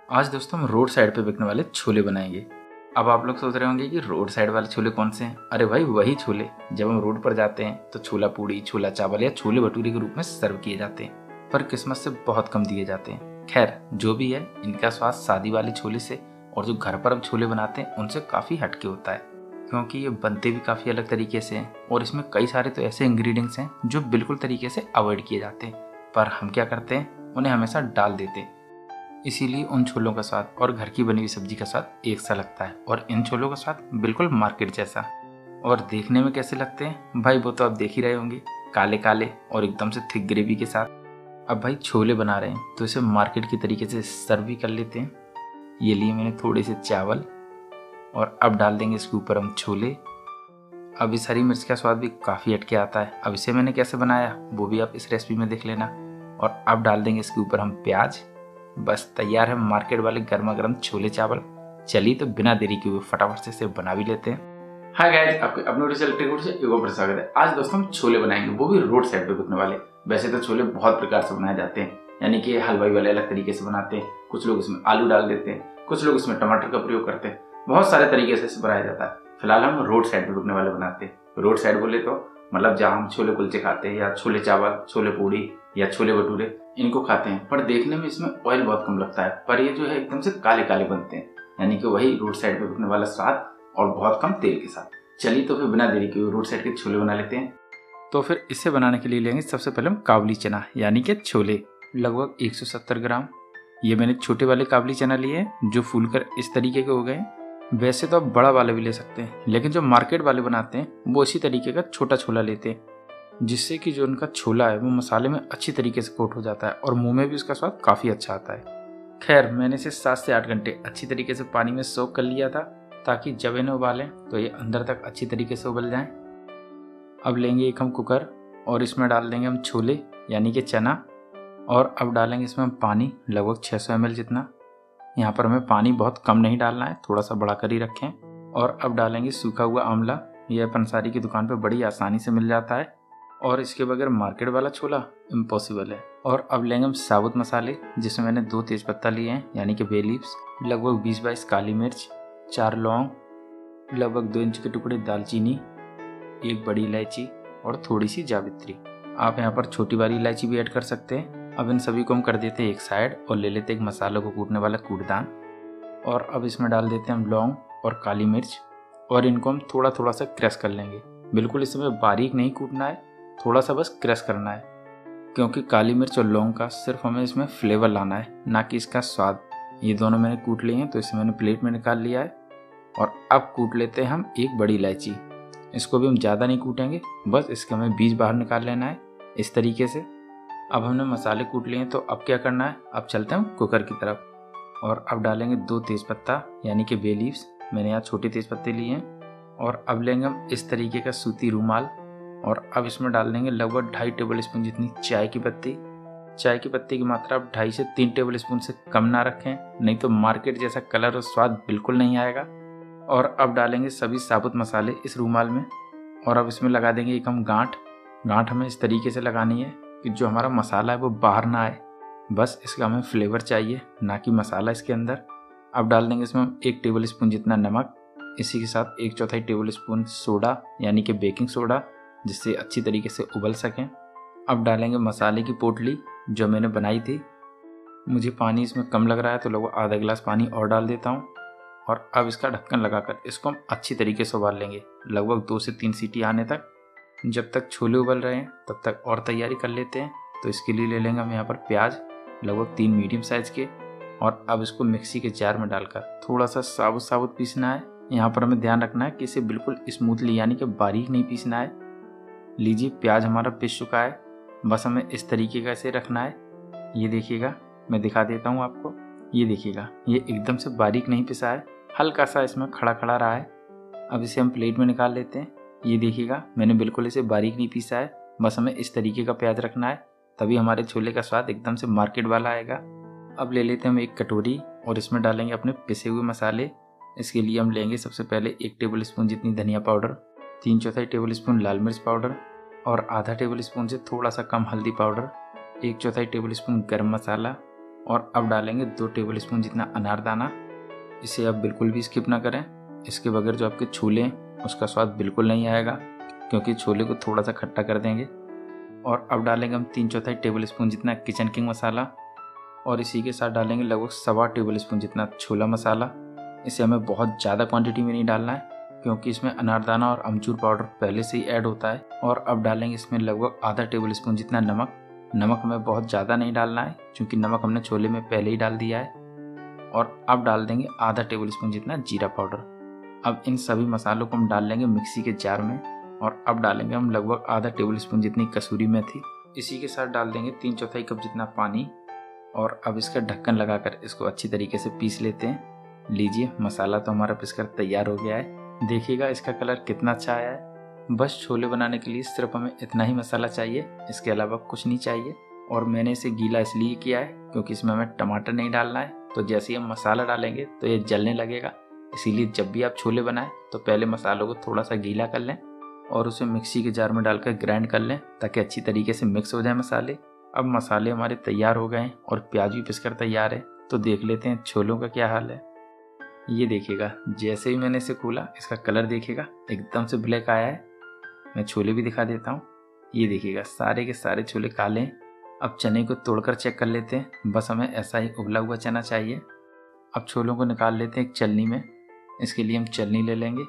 आज दोस्तों हम रोड साइड पे बिकने वाले छोले बनाएंगे। अब आप लोग सोच रहे होंगे कि रोड साइड वाले छोले कौन से हैं। अरे भाई वही छोले जब हम रोड पर जाते हैं तो छोला पूड़ी, छोला चावल या छोले भटूरे के रूप में सर्व किए जाते हैं, पर किस्मत से बहुत कम दिए जाते हैं। खैर जो भी है, इनका स्वाद शादी वाले छोले से और जो घर पर हम छोले बनाते हैं उनसे काफ़ी हटके होता है, क्योंकि ये बनते भी काफ़ी अलग तरीके से हैं और इसमें कई सारे तो ऐसे इंग्रेडिएंट्स हैं जो बिल्कुल तरीके से अवॉइड किए जाते हैं, पर हम क्या करते हैं, उन्हें हमेशा डाल देते हैं। इसीलिए उन छोलों का स्वाद और घर की बनी हुई सब्जी का स्वाद एक सा लगता है और इन छोलों का स्वाद बिल्कुल मार्केट जैसा। और देखने में कैसे लगते हैं भाई, वो तो आप देख ही रहे होंगे, काले काले और एकदम से थिक ग्रेवी के साथ। अब भाई छोले बना रहे हैं तो इसे मार्केट की तरीके से सर्व भी कर लेते हैं। ये लिए मैंने थोड़े से चावल और अब डाल देंगे इसके ऊपर हम छोले। अब इस हरी मिर्च का स्वाद भी काफ़ी हटके आता है। अब इसे मैंने कैसे बनाया वो भी आप इस रेसिपी में देख लेना। और अब डाल देंगे इसके ऊपर हम प्याज। बस तैयार है मार्केट वाले गर्मा गर्म छोले चावल। चलिए तो बिना देरी किए हुए फटाफट से इसे बना भी लेते हैं। हाय गाइस, आपके अपने रिजल्ट से एक बार स्वागत है। आज दोस्तों हम छोले बनाएंगे, वो भी रोड साइड पे बिकने वाले। वैसे तो छोले बहुत प्रकार से बनाए जाते हैं, यानी कि हलवाई वाले अलग तरीके से बनाते हैं, कुछ लोग इसमें आलू डाल देते हैं, कुछ लोग इसमें टमाटर का प्रयोग करते हैं, बहुत सारे तरीके से इसे बनाया जाता है। फिलहाल हम रोड साइड पे बिकने वाले बनाते हैं। रोड साइड बोले तो मतलब जहाँ हम छोले कुलचे खाते हैं या छोले चावल, छोले पूड़ी या छोले भटूरे इनको खाते हैं, पर देखने में इसमें ऑयल बहुत कम लगता है, पर ये जो है एकदम से काले काले बनते हैं, यानी कि वही रोड साइड पे बिकने वाला स्वाद और बहुत कम तेल के साथ। चलिए तो फिर बिना देरी के रोड साइड के छोले बना लेते हैं। तो फिर इसे बनाने के लिए लेंगे सबसे पहले हम काबुली चना यानी कि छोले, लगभग 170 ग्राम। ये मैंने छोटे वाले काबुली चना लिए हैं जो फूलकर इस तरीके के हो गए। वैसे तो आप बड़ा वाले भी ले सकते हैं, लेकिन जो मार्केट वाले बनाते हैं वो इसी तरीके का छोटा छोला लेते हैं, जिससे कि जो उनका छोला है वो मसाले में अच्छी तरीके से कोट हो जाता है और मुंह में भी उसका स्वाद काफ़ी अच्छा आता है। खैर मैंने इसे 7 से 8 घंटे अच्छी तरीके से पानी में सोक कर लिया था, ताकि जब इन्हें उबालें तो ये अंदर तक अच्छी तरीके से उबल जाएं। अब लेंगे एक हम कुकर और इसमें डाल देंगे हम छोले यानी कि चना, और अब डालेंगे इसमें हम पानी लगभग 600 ml जितना। यहाँ पर हमें पानी बहुत कम नहीं डालना है, थोड़ा सा बढ़ा कर ही रखें। और अब डालेंगे सूखा हुआ आंवला। यह पंसारी की दुकान पर बड़ी आसानी से मिल जाता है और इसके बगैर मार्केट वाला छोला इम्पॉसिबल है। और अब लेंगे हम साबुत मसाले, जिसमें मैंने 2 तेज़पत्ता लिए हैं यानी कि बे लीव्स, लगभग 20-22 काली मिर्च, 4 लौंग, लगभग 2 इंच के टुकड़े दालचीनी, 1 बड़ी इलायची और थोड़ी सी जावित्री। आप यहाँ पर छोटी वाली इलायची भी ऐड कर सकते हैं। अब इन सभी को हम कर देते हैं एक साइड और ले लेते हैं एक मसालों को कूटने वाला कूटदान। और अब इसमें डाल देते हैं हम लौंग और काली मिर्च और इनको हम थोड़ा थोड़ा सा क्रश कर लेंगे। बिल्कुल इसमें बारीक नहीं कूटना है, थोड़ा सा बस क्रश करना है, क्योंकि काली मिर्च और लौंग का सिर्फ हमें इसमें फ्लेवर लाना है, ना कि इसका स्वाद। ये दोनों मैंने कूट लिए हैं तो इसे मैंने प्लेट में निकाल लिया है। और अब कूट लेते हैं हम एक बड़ी इलायची। इसको भी हम ज़्यादा नहीं कूटेंगे, बस इसका हमें बीज बाहर निकाल लेना है इस तरीके से। अब हमने मसाले कूट लिए हैं तो अब क्या करना है, अब चलते हैं कुकर की तरफ। और अब डालेंगे 2 तेज़पत्ता यानी कि बे लीव्स, मैंने यहाँ छोटे तेज़पत्ते लिए हैं। और अब लेंगे हम इस तरीके का सूती रूमाल और अब इसमें डाल देंगे लगभग 2.5 टेबल स्पून जितनी चाय की पत्ती। चाय की पत्ती की मात्रा आप 2.5 से 3 टेबल स्पून से कम ना रखें, नहीं तो मार्केट जैसा कलर और स्वाद बिल्कुल नहीं आएगा। और अब डालेंगे सभी साबुत मसाले इस रूमाल में और अब इसमें लगा देंगे एक हम गांठ। गांठ हमें इस तरीके से लगानी है कि जो हमारा मसाला है वो बाहर ना आए, बस इसका हमें फ्लेवर चाहिए, ना कि मसाला इसके अंदर। अब डाल देंगे इसमें 1 टेबल स्पून जितना नमक, इसी के साथ 1/4 टेबल स्पून सोडा यानी कि बेकिंग सोडा, जिससे अच्छी तरीके से उबल सकें। अब डालेंगे मसाले की पोटली जो मैंने बनाई थी। मुझे पानी इसमें कम लग रहा है तो लगभग आधा गिलास पानी और डाल देता हूँ। और अब इसका ढक्कन लगाकर इसको हम अच्छी तरीके से उबाल लेंगे, लगभग 2 से 3 सीटी आने तक। जब तक छोले उबल रहे हैं तब तक और तैयारी कर लेते हैं। तो इसके लिए ले लेंगे हम यहाँ पर प्याज, लगभग 3 मीडियम साइज़ के, और अब इसको मिक्सी के जार में डालकर थोड़ा सा साबुत साबुत पीसना है। यहाँ पर हमें ध्यान रखना है कि इसे बिल्कुल स्मूथली यानी कि बारीक नहीं पीसना है। लीजिए प्याज हमारा पिस चुका है, बस हमें इस तरीके का इसे रखना है। ये देखिएगा, मैं दिखा देता हूँ आपको, ये देखिएगा ये एकदम से बारीक नहीं पिसा है, हल्का सा इसमें खड़ा खड़ा रहा है। अब इसे हम प्लेट में निकाल लेते हैं। ये देखिएगा मैंने बिल्कुल इसे बारीक नहीं पीसा है, बस हमें इस तरीके का प्याज रखना है, तभी हमारे छोले का स्वाद एकदम से मार्केट वाला आएगा। अब ले लेते हैं हम एक कटोरी और इसमें डालेंगे अपने पिसे हुए मसाले। इसके लिए हम लेंगे सबसे पहले 1 टेबल स्पून जितनी धनिया पाउडर, 3/4 टेबल स्पून लाल मिर्च पाउडर और आधा टेबल स्पून से थोड़ा सा कम हल्दी पाउडर, 1/4 टेबल स्पून गर्म मसाला और अब डालेंगे 2 टेबल स्पून जितना अनारदाना। इसे आप बिल्कुल भी स्किप ना करें, इसके बगैर जो आपके छोले हैं उसका स्वाद बिल्कुल नहीं आएगा, क्योंकि छोले को थोड़ा सा खट्टा कर देंगे। और अब डालेंगे हम 3/4 टेबल स्पून जितना किचन किंग मसाला, और इसी के साथ डालेंगे लगभग 1.25 टेबल स्पून जितना छोला मसाला। इसे हमें बहुत ज़्यादा क्वांटिटी में नहीं डालना है, क्योंकि इसमें अनारदाना और अमचूर पाउडर पहले से ही ऐड होता है। और अब डालेंगे इसमें लगभग आधा टेबल स्पून जितना नमक। नमक हमें बहुत ज़्यादा नहीं डालना है, क्योंकि नमक हमने छोले में पहले ही डाल दिया है। और अब डाल देंगे आधा टेबल स्पून जितना जीरा पाउडर। अब इन सभी मसालों को हम डाल लेंगे मिक्सी के जार में। और अब डालेंगे हम लगभग आधा टेबल स्पून जितनी कसूरी मेथी। इसी के साथ डाल देंगे 3/4 कप जितना पानी। और अब इसका ढक्कन लगाकर इसको अच्छी तरीके से पीस लेते हैं। लीजिए, मसाला तो हमारा पिसकर तैयार हो गया है। देखिएगा इसका कलर कितना अच्छा आया है। बस छोले बनाने के लिए सिर्फ हमें इतना ही मसाला चाहिए, इसके अलावा कुछ नहीं चाहिए। और मैंने इसे गीला इसलिए किया है क्योंकि इसमें हमें टमाटर नहीं डालना है, तो जैसे ही हम मसाला डालेंगे तो ये जलने लगेगा। इसीलिए जब भी आप छोले बनाएं तो पहले मसालों को थोड़ा सा गीला कर लें और उसे मिक्सी के जार में डालकर ग्राइंड कर लें, ताकि अच्छी तरीके से मिक्स हो जाए मसाले। अब मसाले हमारे तैयार हो गए हैं और प्याज भी पिसकर तैयार है, तो देख लेते हैं छोलों का क्या हाल है। ये देखिएगा, जैसे ही मैंने इसे खोला इसका कलर देखिएगा एकदम से ब्लैक आया है। मैं छोले भी दिखा देता हूँ। ये देखिएगा, सारे के सारे छोले काले हैं। अब चने को तोड़कर चेक कर लेते हैं। बस हमें ऐसा ही उबला हुआ चना चाहिए। अब छोलों को निकाल लेते हैं एक छलनी में। इसके लिए हम छलनी ले लेंगे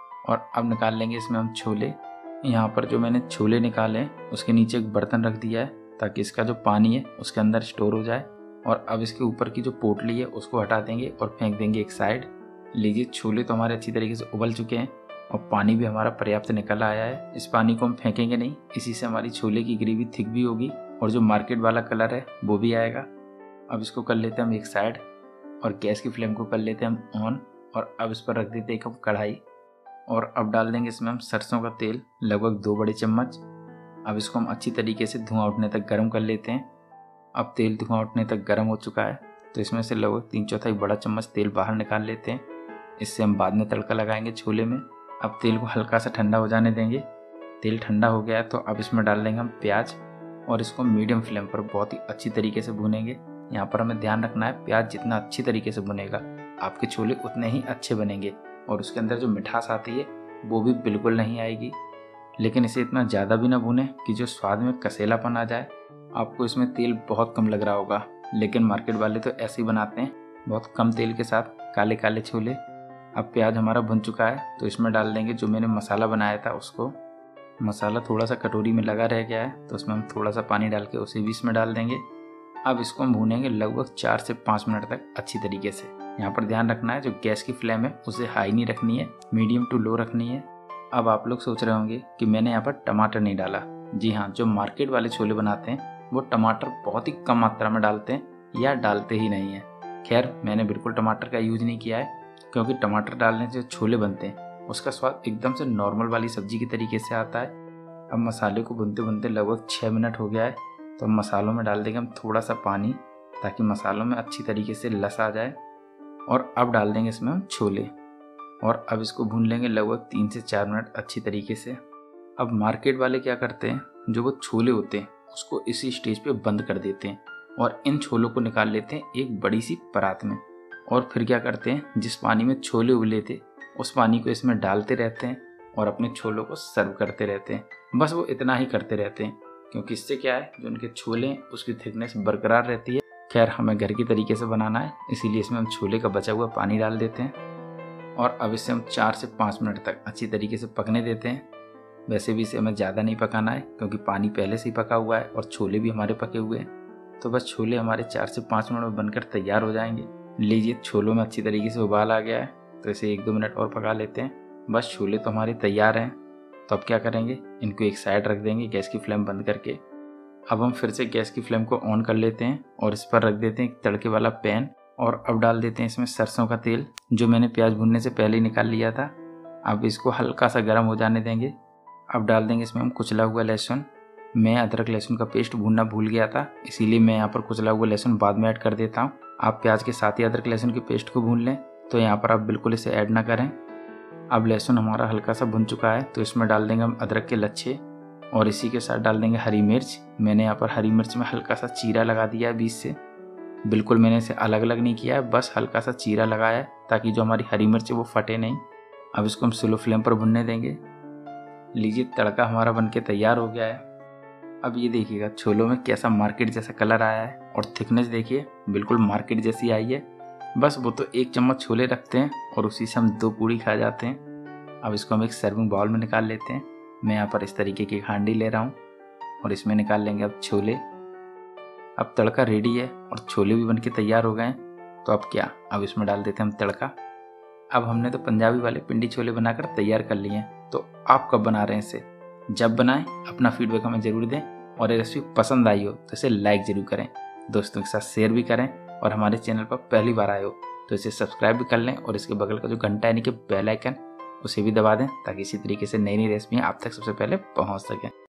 और अब निकाल लेंगे इसमें हम छोले। यहाँ पर जो मैंने छोले निकाले हैं उसके नीचे एक बर्तन रख दिया है, ताकि इसका जो पानी है उसके अंदर स्टोर हो जाए। और अब इसके ऊपर की जो पोटली है उसको हटा देंगे और फेंक देंगे एक साइड। लीजिए, छोले तो हमारे अच्छी तरीके से उबल चुके हैं और पानी भी हमारा पर्याप्त निकल आया है। इस पानी को हम फेंकेंगे नहीं, इसी से हमारी छोले की ग्रेवी थिक भी होगी और जो मार्केट वाला कलर है वो भी आएगा। अब इसको कर लेते हैं हम एक साइड और गैस की फ्लेम को कर लेते हैं हम ऑन। और अब इस पर रख देते हैं एक हम कढ़ाई और अब डाल देंगे इसमें हम सरसों का तेल लगभग 2 बड़े चम्मच। अब इसको हम अच्छी तरीके से धुआं उठने तक गर्म कर लेते हैं। अब तेल धुआं उठने तक गर्म हो चुका है, तो इसमें से लगभग 3/4 बड़ा चम्मच तेल बाहर निकाल लेते हैं। इससे हम बाद में तड़का लगाएंगे छोले में। अब तेल को हल्का सा ठंडा हो जाने देंगे। तेल ठंडा हो गया है तो अब इसमें डाल देंगे हम प्याज और इसको मीडियम फ्लेम पर बहुत ही अच्छी तरीके से भूनेंगे। यहाँ पर हमें ध्यान रखना है, प्याज जितना अच्छी तरीके से भुनेगा आपके छोले उतने ही अच्छे बनेंगे और उसके अंदर जो मिठास आती है वो भी बिल्कुल नहीं आएगी। लेकिन इसे इतना ज़्यादा भी ना भुने कि जो स्वाद में कसेलापन आ जाए। आपको इसमें तेल बहुत कम लग रहा होगा, लेकिन मार्केट वाले तो ऐसे ही बनाते हैं, बहुत कम तेल के साथ काले काले छोले। अब प्याज हमारा भुन चुका है तो इसमें डाल देंगे जो मैंने मसाला बनाया था उसको। मसाला थोड़ा सा कटोरी में लगा रह गया है तो उसमें हम थोड़ा सा पानी डाल के उसे भी इसमें डाल देंगे। अब इसको हम भूनेंगे लगभग 4 से 5 मिनट तक अच्छी तरीके से। यहाँ पर ध्यान रखना है, जो गैस की फ्लेम है उसे हाई नहीं रखनी है, मीडियम टू लो रखनी है। अब आप लोग सोच रहे होंगे कि मैंने यहाँ पर टमाटर नहीं डाला। जी हाँ, जो मार्केट वाले छोले बनाते हैं वो टमाटर बहुत ही कम मात्रा में डालते हैं या डालते ही नहीं है। खैर, मैंने बिल्कुल टमाटर का यूज नहीं किया है, क्योंकि टमाटर डालने से जो छोले बनते हैं उसका स्वाद एकदम से नॉर्मल वाली सब्जी की तरीके से आता है। अब मसाले को भूनते भूनते लगभग 6 मिनट हो गया है, तो हम मसालों में डाल देंगे हम थोड़ा सा पानी, ताकि मसालों में अच्छी तरीके से लस आ जाए। और अब डाल देंगे इसमें हम छोले और अब इसको भून लेंगे लगभग 3 से 4 मिनट अच्छी तरीके से। अब मार्केट वाले क्या करते हैं, जो वो छोले होते हैं उसको इसी स्टेज पे बंद कर देते हैं और इन छोलों को निकाल लेते हैं एक बड़ी सी परात में। और फिर क्या करते हैं, जिस पानी में छोले उबले थे उस पानी को इसमें डालते रहते हैं और अपने छोलों को सर्व करते रहते हैं। बस वो इतना ही करते रहते हैं, क्योंकि इससे क्या है, जो उनके छोले हैं उसकी थिकनेस बरकरार रहती है। खैर, हमें घर की तरीके से बनाना है, इसीलिए इसमें हम छोले का बचा हुआ पानी डाल देते हैं और अब इसे हम 4 से 5 मिनट तक अच्छी तरीके से पकने देते हैं। वैसे भी इसे हमें ज़्यादा नहीं पकाना है, क्योंकि पानी पहले से ही पका हुआ है और छोले भी हमारे पके हुए हैं। तो बस छोले हमारे 4 से 5 मिनट में बनकर तैयार हो जाएंगे। लीजिए, छोलों में अच्छी तरीके से उबाल आ गया है, तो इसे 1-2 मिनट और पका लेते हैं। बस छोले तो हमारे तैयार हैं। तो अब क्या करेंगे, इनको एक साइड रख देंगे गैस की फ्लेम बंद करके। अब हम फिर से गैस की फ्लेम को ऑन कर लेते हैं और इस पर रख देते हैं एक तड़के वाला पैन और अब डाल देते हैं इसमें सरसों का तेल, जो मैंने प्याज भूनने से पहले ही निकाल लिया था। अब इसको हल्का सा गर्म हो जाने देंगे। अब डाल देंगे इसमें हम कुचला हुआ लहसुन। मैं अदरक लहसुन का पेस्ट भूनना भूल गया था, इसीलिए मैं यहाँ पर कुचला हुआ लहसुन बाद में ऐड कर देता हूँ। आप प्याज के साथ ही अदरक लहसुन के पेस्ट को भून लें, तो यहाँ पर आप बिल्कुल इसे ऐड ना करें। अब लहसुन हमारा हल्का सा भुन चुका है, तो इसमें डाल देंगे हम अदरक के लच्छे और इसी के साथ डाल देंगे हरी मिर्च। मैंने यहाँ पर हरी मिर्च में हल्का सा चीरा लगा दिया है बीच से। बिल्कुल मैंने इसे अलग अलग नहीं किया है, बस हल्का सा चीरा लगाया है ताकि जो हमारी हरी मिर्च है वो फटे नहीं। अब इसको हम स्लो फ्लेम पर भुनने देंगे। लीजिए तड़का हमारा बनके तैयार हो गया है। अब ये देखिएगा छोलों में कैसा मार्केट जैसा कलर आया है और थिकनेस देखिए बिल्कुल मार्केट जैसी आई है। बस वो तो 1 चम्मच छोले रखते हैं और उसी से हम 2 पूड़ी खा जाते हैं। अब इसको हम एक सर्विंग बाउल में निकाल लेते हैं। मैं यहाँ पर इस तरीके की हांडी ले रहा हूँ और इसमें निकाल लेंगे अब छोले। अब तड़का रेडी है और छोले भी बनके तैयार हो गए हैं। तो अब क्या, अब इसमें डाल देते हैं हम तड़का। अब हमने तो पंजाबी वाले पिंडी छोले बनाकर तैयार कर लिए हैं, तो आप कब बना रहे हैं इसे? जब बनाएं अपना फीडबैक हमें ज़रूर दें और ये रेसिपी पसंद आई हो तो इसे लाइक ज़रूर करें, दोस्तों के साथ शेयर भी करें और हमारे चैनल पर पहली बार आए हो तो इसे सब्सक्राइब भी कर लें और इसके बगल का जो घंटा यानी कि बेल आइकन उसे भी दबा दें ताकि इसी तरीके से नई नई रेसिपियाँ आप तक सबसे पहले पहुँच सकें।